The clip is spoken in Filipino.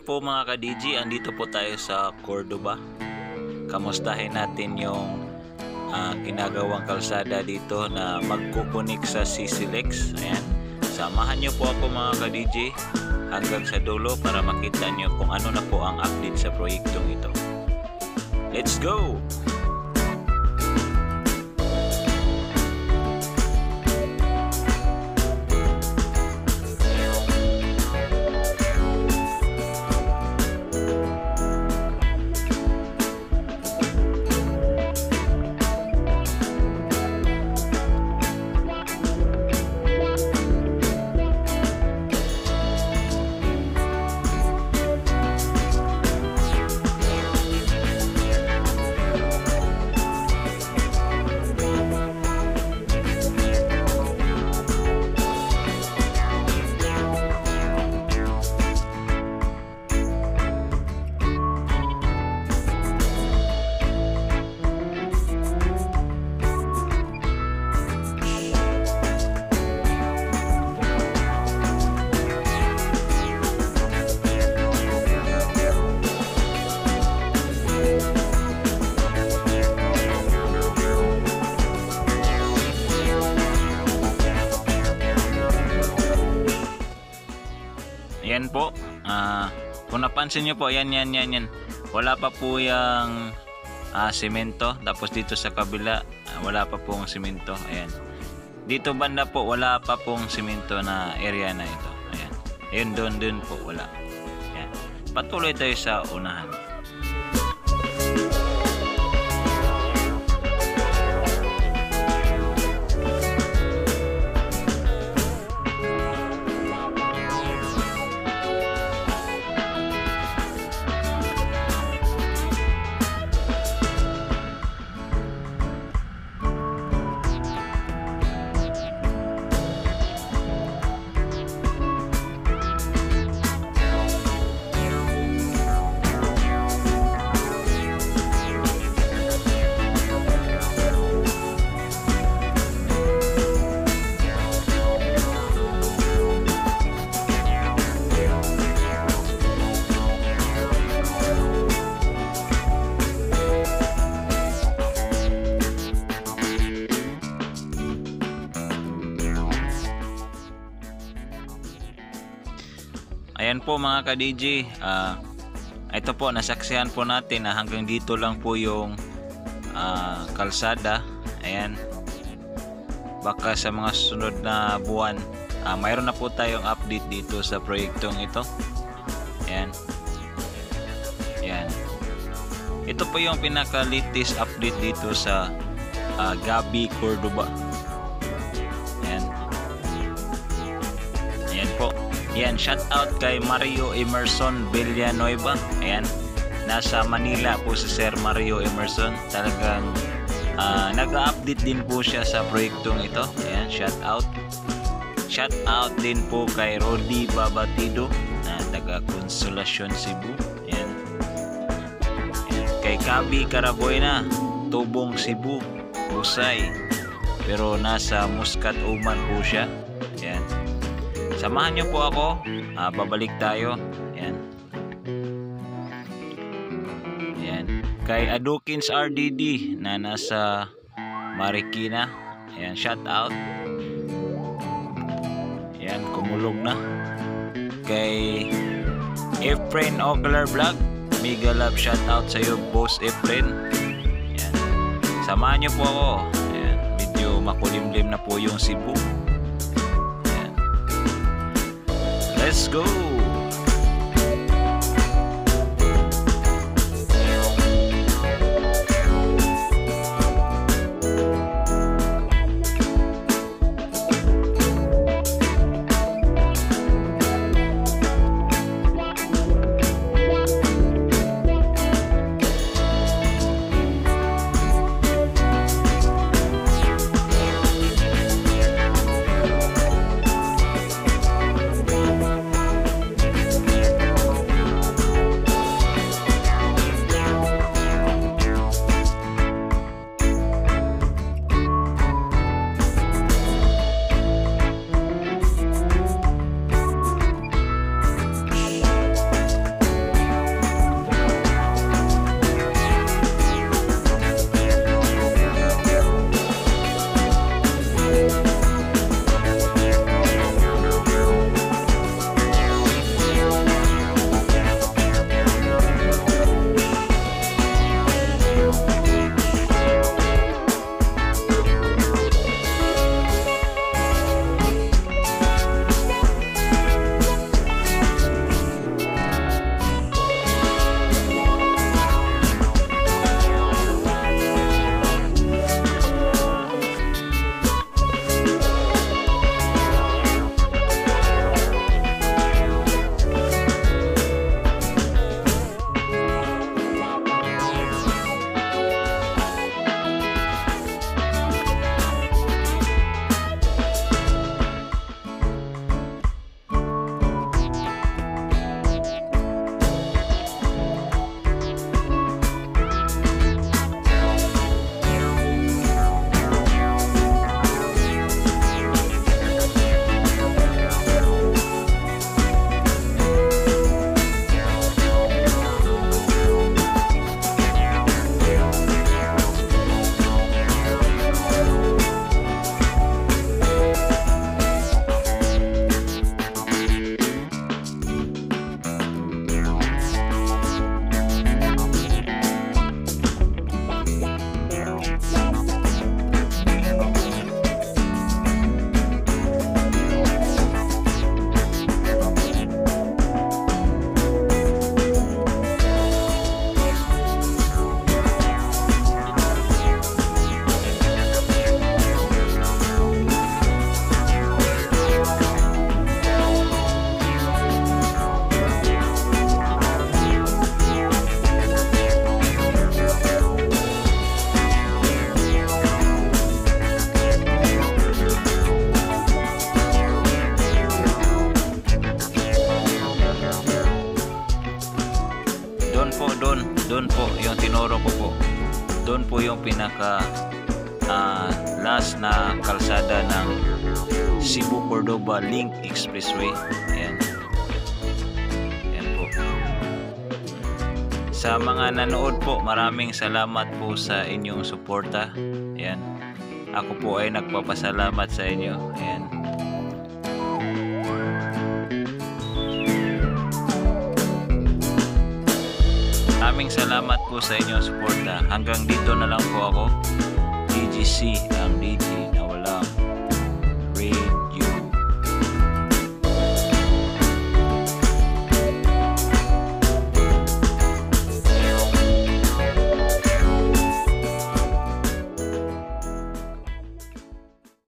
po mga ka-DG, andito po tayo sa Cordoba. Kamustahin natin yung ginagawang kalsada dito na magkukunik sa CCLEX. Ayan. Samahan nyo po ako mga ka-DG hanggang sa dulo para makita nyo kung ano na po ang update sa proyektong ito. Let's go! Yan po, kung napansin nyo po, yan. Wala pa po yung simento. Tapos dito sa kabila, wala pa pong simento. Ayan. Dito banda po, wala pa pong simento na area na ito. Ayan. Ayun, doon po, wala. Ayan. Patuloy tayo sa unahan. Ayan po mga ka-DG, ito po nasaksihan po natin na hanggang dito lang po yung kalsada. Ayan, baka sa mga sunod na buwan mayroon na po tayong update dito sa proyektong ito. Ayan. Ayan. Ito po yung pinaka-latest update dito sa Gabi, Cordoba. Ayan. Ayan po. Yan, shout out kay Mario Emerson Villanueva. Ayan, nasa Manila po si Sir Mario Emerson. Talagang nag-update din po siya sa proyektong ito. Ayan, shout out. Shout out din po kay Rodi Babatido na taga Consolacion, Cebu. Ayan. Ayan. Kay Kabi Carabuena, Tubong, Cebu, Busay, pero nasa Muscat, Oman po siya. Ayan. Samahan nyo po ako, babalik tayo. Ayan. Ayan. Kay Adukins RDD na nasa Marikina. Ayan, shout out. Ayan, kumulog na. Kay Efren Ocular Vlog, mega love shout out sa iyo, Boss Efren. Ayan. Samahan nyo po ako. Ayan, medyo makulimlim na po yung Cebu. Let's go! doon po yung tinuro ko po. Doon po yung pinaka last na kalsada ng Cebu Cordoba Link Expressway. Ayan. Ayan po. Sa mga nanood po, maraming salamat po sa inyong suporta. Ayan. Ako po ay nagpapasalamat sa inyo. Ayan. Maraming salamat po sa inyong suporta. Hanggang dito na lang po ako. DGC, ang DG na walang